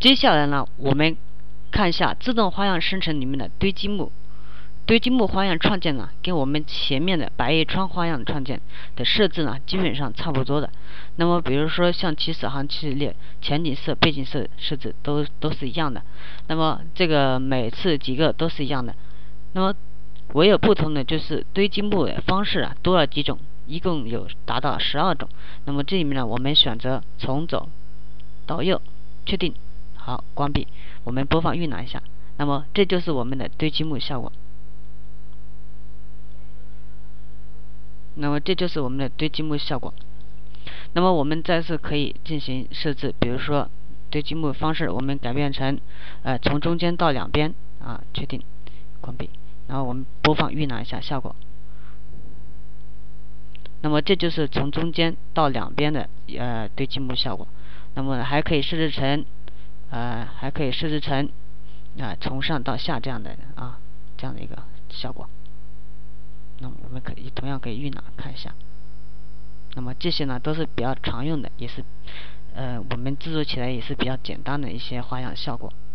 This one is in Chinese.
接下来呢，我们看一下自动花样生成里面的堆积木。堆积木花样创建呢，跟我们前面的百叶窗花样创建的设置呢，基本上差不多的。那么，比如说像起始行系列前景色、背景色设置都是一样的。那么这个每次几个都是一样的。那么唯有不同的就是堆积木的方式啊多了几种，一共有达到12种。那么这里面呢，我们选择从左到右，确定，好，关闭。我们播放预览一下。那么这就是我们的堆积木效果。那么这就是我们的堆积木效果。那么我们再次可以进行设置，比如说堆积木方式，我们改变成从中间到两边啊，确定，关闭。然后我们播放预览一下效果。那么这就是从中间到两边的堆积木效果。那么还可以设置成从上到下这样的一个效果。那么我们同样可以预览看一下。那么这些呢都是比较常用的，也是我们制作起来也是比较简单的一些花样效果。